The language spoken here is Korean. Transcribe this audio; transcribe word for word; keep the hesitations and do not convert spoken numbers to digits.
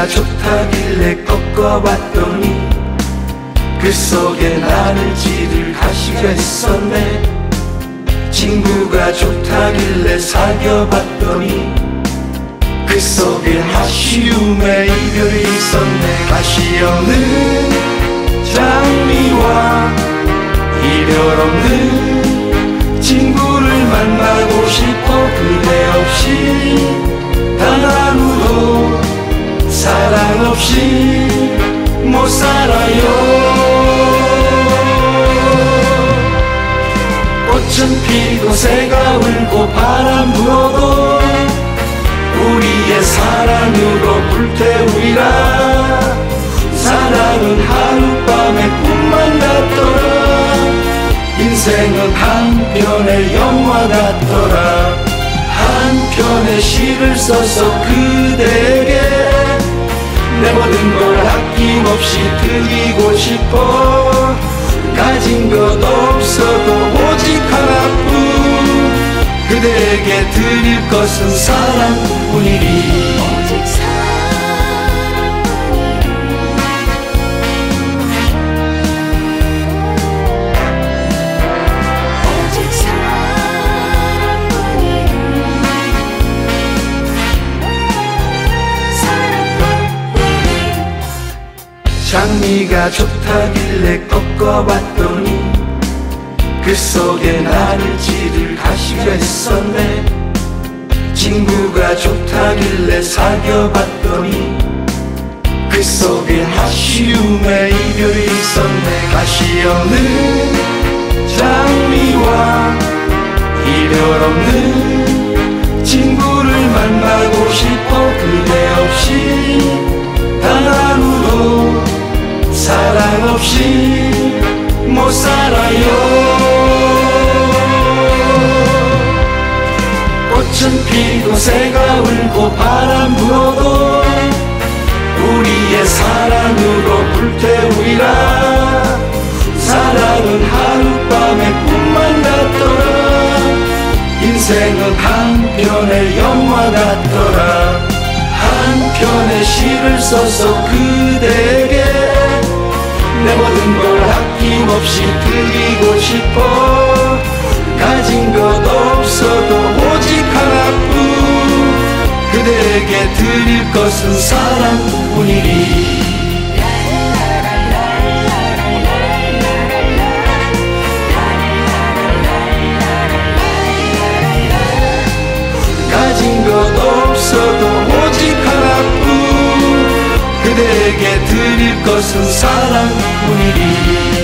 장미가 좋다길래 꺾어봤더니 그 속에 나를 찌를 가시가 있었네. 친구가 좋다길래 사귀어봤더니 그 속에 아쉬움의 이별이 있었네. 가시 없는 장미와 이별 없는 친구를 만나고 싶어. 그대 없이 단 하루도 사랑 없이 못 살아요. 꽃은 피고 새가 울고 바람 불어도 우리의 사랑으로 불태우리라. 사랑은 하룻밤의 꿈만 같더라. 인생은 한 편의 영화 같더라. 한 편의 시를 써서 그대에게 내 모든 걸 아낌없이 드리고 싶어. 가진 것 없어도 오직 하나뿐 그대에게 드릴 것은 사랑뿐이니. 오직 장미가 좋다길래 꺾어봤더니 그 속에 나를 찌를 가시가 있었네. 친구가 좋다길래 사귀어봤더니 그 속에 아쉬움의 이별이 있었네. 가시 없는 장미와 이별 없는 친구를 만나고 싶어. 그대 없이 단 하루도 사랑 없이 못 살아요. 꽃은 피고 새가 울고 바람 불어도 우리의 사랑으로 불태우리라. 사랑은 하룻밤의 꿈만 같더라. 인생은 한 편의 영화 같더라. 한 편의 시를 써서 그대에게 내 모든 걸 아낌없이 드리고 싶어. 가진 것 없어도 오직 하나뿐 그대에게 드릴 것은 사랑뿐이니. 가진 것 없어도 오직 하나뿐 그대에게 드릴 것은 사랑뿐이니.